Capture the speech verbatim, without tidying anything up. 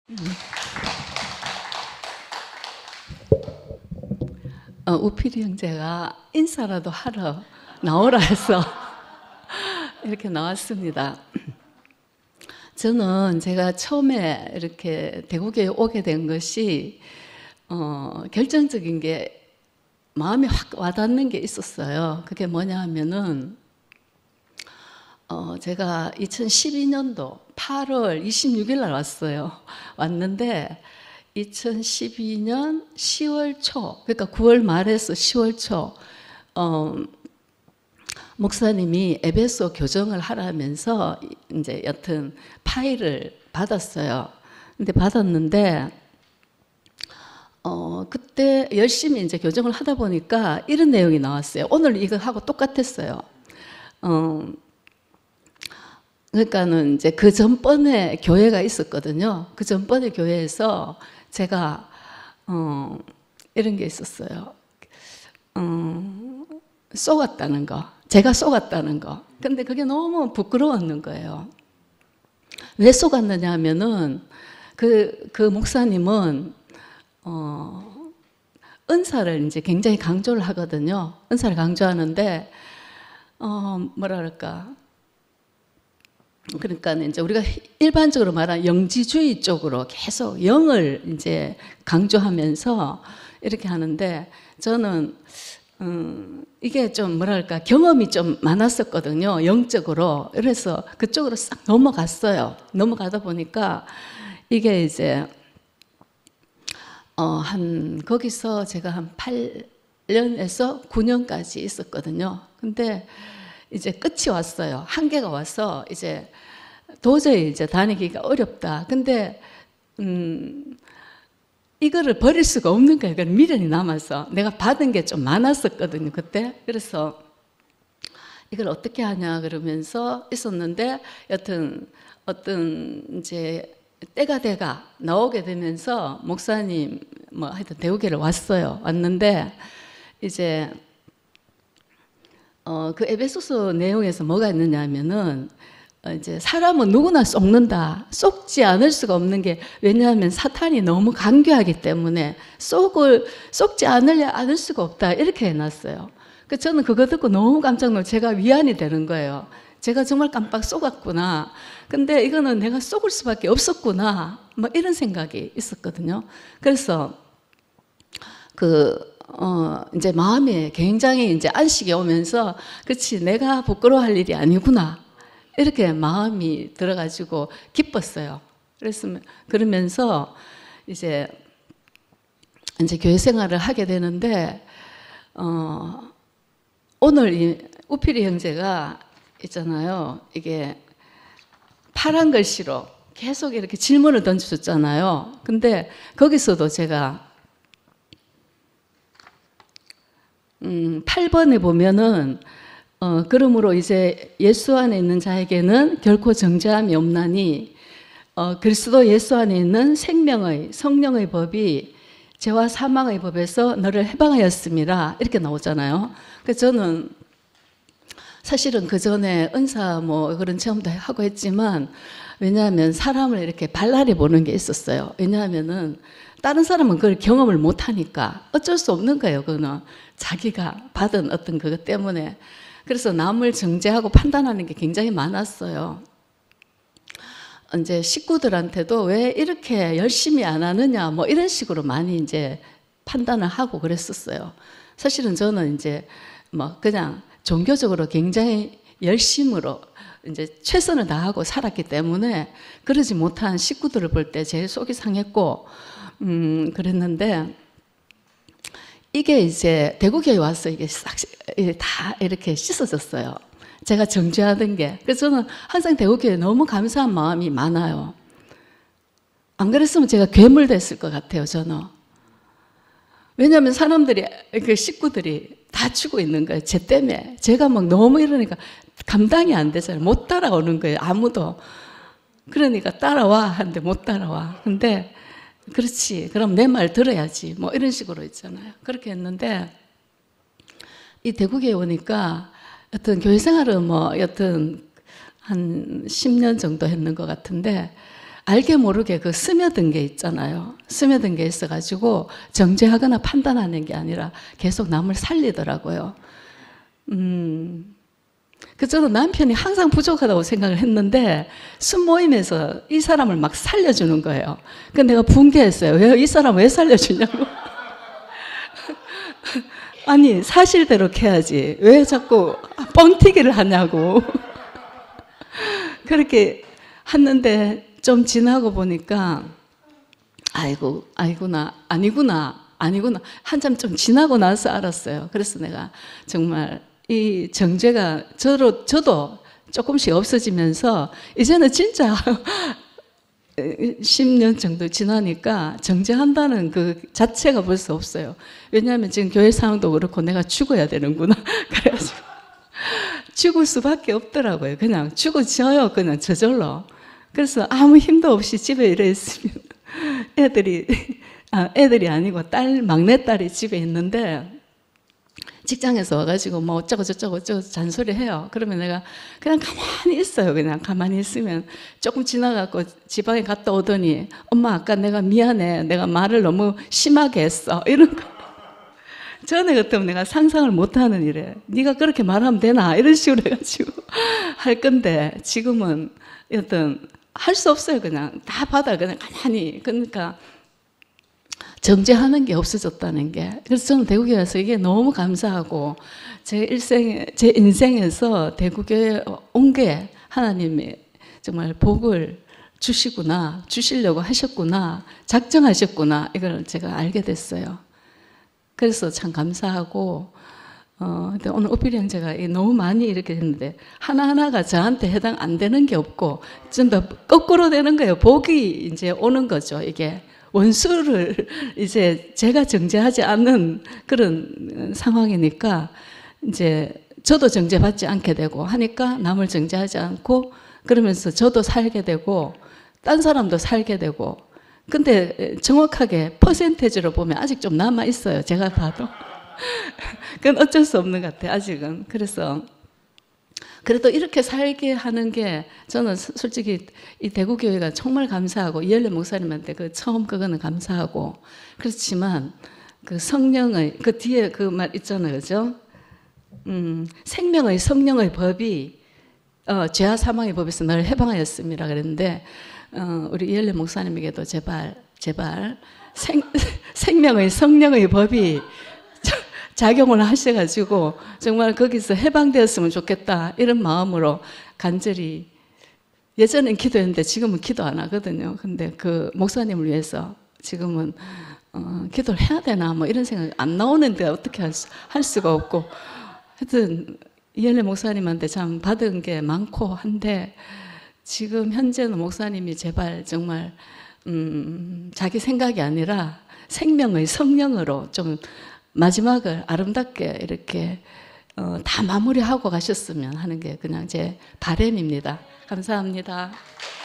어, 우필이 형제가 인사라도 하러 나오라 해서 이렇게 나왔습니다. 저는 제가 처음에 이렇게 대구교회 오게 된 것이 어, 결정적인 게 마음에 확 와닿는 게 있었어요. 그게 뭐냐 하면은 어, 제가 이천십이 년도 팔월 이십육일 날 왔어요. 왔는데 이천십이 년 시월 초, 그러니까 구월 말에서 시월 초 어, 목사님이 에베소 교정을 하라면서 이제 여튼 파일을 받았어요. 근데 받았는데 어, 그때 열심히 이제 교정을 하다 보니까 이런 내용이 나왔어요. 오늘 이거 하고 똑같았어요. 어, 그러니까는 이제 그 전번에 교회가 있었거든요. 그 전번에 교회에서 제가 어, 이런 게 있었어요. 어, 쏘갔다는 거. 제가 쏘갔다는 거. 근데 그게 너무 부끄러웠는 거예요. 왜 쏘갔느냐 하면은 그, 그 목사님은 어, 은사를 이제 굉장히 강조를 하거든요. 은사를 강조하는데 어, 뭐라 그럴까. 그러니까 이제 우리가 일반적으로 말하는 영지주의 쪽으로 계속 영을 이제 강조하면서 이렇게 하는데 저는 음, 이게 좀 뭐랄까 경험이 좀 많았었거든요. 영적으로. 그래서 그쪽으로 싹 넘어갔어요. 넘어가다 보니까 이게 이제 어, 한 거기서 제가 한 팔 년에서 구 년까지 있었거든요. 근데 이제 끝이 왔어요. 한계가 와서 이제 도저히 이제 다니기가 어렵다. 근데 음, 이거를 버릴 수가 없는 거예요. 그런 미련이 남아서. 내가 받은 게 좀 많았었거든요, 그때. 그래서 이걸 어떻게 하냐 그러면서 있었는데 여튼 어떤 이제 때가 돼가 나오게 되면서 목사님 뭐 하여튼 대우교회를 왔어요. 왔는데 이제 어, 그 에베소서 내용에서 뭐가 있느냐 하면은 어, 이제 사람은 누구나 속는다. 속지 않을 수가 없는 게 왜냐하면 사탄이 너무 간교하기 때문에 속을 속지 않으려 않을 수가 없다. 이렇게 해놨어요. 그 저는 그거 듣고 너무 깜짝 놀라 제가 위안이 되는 거예요. 제가 정말 깜빡 속았구나. 근데 이거는 내가 속을 수밖에 없었구나. 뭐 이런 생각이 있었거든요. 그래서 그 어, 이제 마음에 굉장히 이제 안식이 오면서, 그치, 내가 부끄러워할 일이 아니구나. 이렇게 마음이 들어가지고 기뻤어요. 그랬으면, 그러면서 이제, 이제 교회 생활을 하게 되는데, 어, 오늘 이 우필이 형제가 있잖아요. 이게 파란 글씨로 계속 이렇게 질문을 던져줬잖아요. 근데 거기서도 제가 음, 팔 번에 보면은 어, 그러므로 이제 예수 안에 있는 자에게는 결코 정죄함이 없나니 어, 그리스도 예수 안에 있는 생명의 성령의 법이 죄와 사망의 법에서 너를 해방하였습니다. 이렇게 나오잖아요. 그래서 저는 사실은 그 전에 은사 뭐 그런 체험도 하고 했지만 왜냐하면 사람을 이렇게 발랄해 보는 게 있었어요. 왜냐하면은 다른 사람은 그걸 경험을 못 하니까 어쩔 수 없는 거예요. 그거는 자기가 받은 어떤 그것 때문에. 그래서 남을 정죄하고 판단하는 게 굉장히 많았어요. 이제 식구들한테도 왜 이렇게 열심히 안 하느냐 뭐 이런 식으로 많이 이제 판단을 하고 그랬었어요. 사실은 저는 이제 뭐 그냥 종교적으로 굉장히 열심으로 이제 최선을 다하고 살았기 때문에 그러지 못한 식구들을 볼 때 제일 속이 상했고 음 그랬는데 이게 이제 대구교회 와서 이게 싹 다 이렇게 씻어졌어요. 제가 정죄하던 게. 그래서 저는 항상 대구교회에 너무 감사한 마음이 많아요. 안 그랬으면 제가 괴물 됐을 것 같아요, 저는. 왜냐하면 사람들이, 그 식구들이 다치고 있는 거예요, 제 때문에. 제가 막 너무 이러니까 감당이 안 되잖아요. 못 따라오는 거예요, 아무도. 그러니까 따라와 하는데 못 따라와. 근데 그렇지, 그럼 내 말 들어야지. 뭐 이런 식으로 있잖아요. 그렇게 했는데 이 대구교회 오니까 여튼 교회 생활은 뭐 여튼 한 십 년 정도 했는 것 같은데 알게 모르게 그 스며든 게 있잖아요. 스며든 게 있어가지고 정죄하거나 판단하는 게 아니라 계속 남을 살리더라고요. 음, 그 저는 남편이 항상 부족하다고 생각을 했는데 순모임에서 이 사람을 막 살려주는 거예요. 그 내가 분개했어요. 왜 이 사람 왜 살려주냐고. 아니 사실대로 해야지 왜 자꾸 뻥튀기를 하냐고. 그렇게 했는데 좀 지나고 보니까 아이고 아이구나 아니구나 아니구나 한참 좀 지나고 나서 알았어요. 그래서 내가 정말 이 정죄가 저로, 저도 조금씩 없어지면서 이제는 진짜 십 년 정도 지나니까 정죄한다는 그 자체가 벌써 없어요. 왜냐하면 지금 교회 상황도 그렇고 내가 죽어야 되는구나. 그래가지고 죽을 수밖에 없더라고요. 그냥 죽어져요. 그냥 저절로. 그래서 아무 힘도 없이 집에 이래 있으면 애들이, 아, 애들이 아니고 딸, 막내딸이 집에 있는데 직장에서 와가지고 뭐 어쩌고 저쩌고 어쩌고 잔소리 해요. 그러면 내가 그냥 가만히 있어요. 그냥 가만히 있으면 조금 지나가고 지방에 갔다 오더니 엄마 아까 내가 미안해. 내가 말을 너무 심하게 했어. 이런 거. 전에 같으면 내가 상상을 못하는 일에 네가 그렇게 말하면 되나 이런 식으로 해가지고 할 건데 지금은 어떤 할 수 없어요. 그냥 다 받아 그냥 가만히. 그러니까 정죄하는 게 없어졌다는 게. 그래서 저는 대구교회 와서 이게 너무 감사하고 제 일생에, 제 인생에서 대구교회 온 게 하나님이 정말 복을 주시구나, 주시려고 하셨구나, 작정하셨구나, 이걸 제가 알게 됐어요. 그래서 참 감사하고, 어, 근데 오늘 오필이 형제가 너무 많이 이렇게 했는데 하나하나가 저한테 해당 안 되는 게 없고 전부 거꾸로 되는 거예요. 복이 이제 오는 거죠, 이게. 원수를 이제 제가 정죄하지 않는 그런 상황이니까 이제 저도 정죄받지 않게 되고 하니까 남을 정죄하지 않고 그러면서 저도 살게 되고 딴 사람도 살게 되고 근데 정확하게 퍼센테이지로 보면 아직 좀 남아 있어요. 제가 봐도. 그건 어쩔 수 없는 것 같아요. 아직은. 그래서 그래도 이렇게 살게 하는 게 저는 솔직히 이 대구교회가 정말 감사하고 이열레 목사님한테 그 처음 그거는 감사하고 그렇지만 그 성령의 그 뒤에 그 말 있잖아요. 그죠? 음, 생명의 성령의 법이 어, 죄와 사망의 법에서 너를 해방하였습니다. 그랬는데 어, 우리 이열레 목사님에게도 제발 제발 생, 생명의 성령의 법이 작용을 하셔가지고 정말 거기서 해방되었으면 좋겠다 이런 마음으로 간절히 예전엔 기도했는데 지금은 기도 안 하거든요. 근데 그 목사님을 위해서 지금은 어, 기도를 해야 되나 뭐 이런 생각이 안 나오는데 어떻게 할, 수, 할 수가 없고 하여튼 이현래 목사님한테 참 받은 게 많고 한데 지금 현재는 목사님이 제발 정말 음, 자기 생각이 아니라 생명의 성령으로 좀 마지막을 아름답게 이렇게 어, 다 마무리하고 가셨으면 하는 게 그냥 제 바람입니다. 감사합니다.